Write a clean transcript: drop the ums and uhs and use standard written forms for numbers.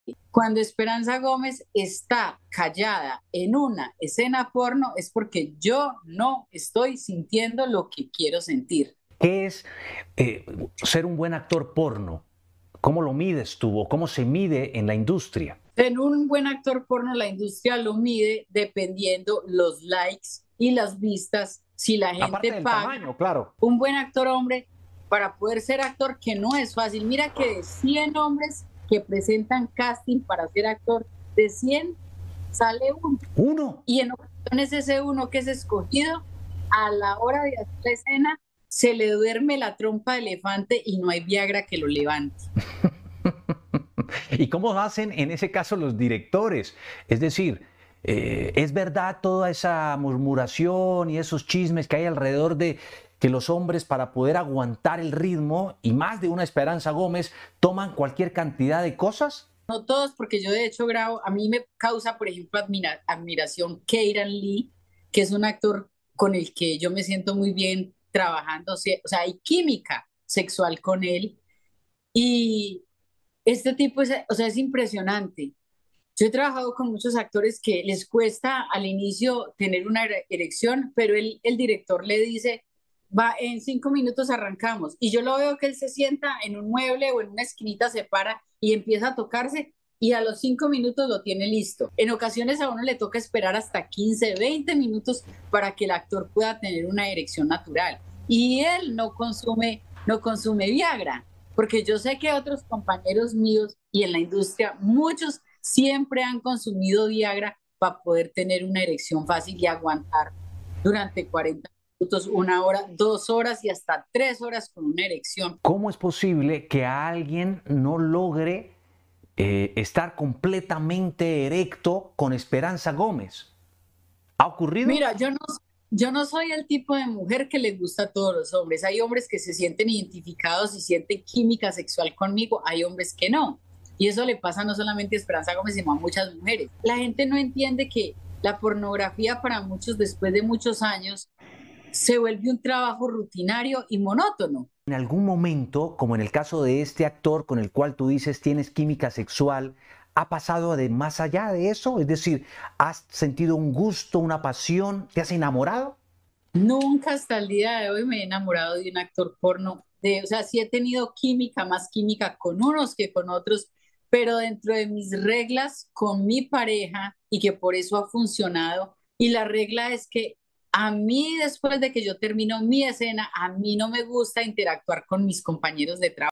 Cuando Esperanza Gómez está callada en una escena porno es porque yo no estoy sintiendo lo que quiero sentir. ¿Qué es eh, ser un buen actor porno? ¿Cómo lo mides tú o cómo se mide en la industria? En un buen actor porno, la industria lo mide dependiendo los likes y las vistas. Si la Aparte gente del paga, tamaño, claro. un buen actor hombre, para poder ser actor, que no es fácil. Mira que de 100 hombres que presentan casting para ser actor, de 100 sale uno. Uno. Y en ocasiones ese uno que es escogido, a la hora de hacer la escena, se le duerme la trompa de elefante y no hay Viagra que lo levante. ¿Y cómo hacen en ese caso los directores? Es decir, ¿es verdad toda esa murmuración y esos chismes que hay alrededor de que los hombres para poder aguantar el ritmo y más de una Esperanza Gómez toman cualquier cantidad de cosas? No todos, porque yo de hecho grabo, a mí me causa, por ejemplo, admiración Keiran Lee, que es un actor con el que yo me siento muy bien trabajando, o sea, hay química sexual con él. Y este tipo es, o sea, es impresionante. Yo he trabajado con muchos actores que les cuesta al inicio tener una erección, pero el director le dice, va, en 5 minutos arrancamos. Y yo lo veo que él se sienta en un mueble o en una esquinita, se para y empieza a tocarse y a los 5 minutos lo tiene listo. En ocasiones a uno le toca esperar hasta 15, 20 minutos para que el actor pueda tener una erección natural. Y él no consume Viagra, porque yo sé que otros compañeros míos y en la industria, muchos siempre han consumido Viagra para poder tener una erección fácil y aguantar durante 40 minutos, 1 hora, 2 horas y hasta 3 horas con una erección. ¿Cómo es posible que alguien no logre estar completamente erecto con Esperanza Gómez? ¿Ha ocurrido? Mira, yo no soy el tipo de mujer que les gusta a todos los hombres. Hay hombres que se sienten identificados y sienten química sexual conmigo, hay hombres que no. Y eso le pasa no solamente a Esperanza Gómez, sino a muchas mujeres. La gente no entiende que la pornografía para muchos, después de muchos años, se vuelve un trabajo rutinario y monótono. En algún momento, como en el caso de este actor con el cual tú dices tienes química sexual, ¿ha pasado de más allá de eso? Es decir, ¿has sentido un gusto, una pasión? ¿Te has enamorado? Nunca hasta el día de hoy me he enamorado de un actor porno. O sea, sí he tenido química, más química con unos que con otros, pero dentro de mis reglas con mi pareja y que por eso ha funcionado. Y la regla es que a mí, después de que yo termino mi escena, a mí no me gusta interactuar con mis compañeros de trabajo.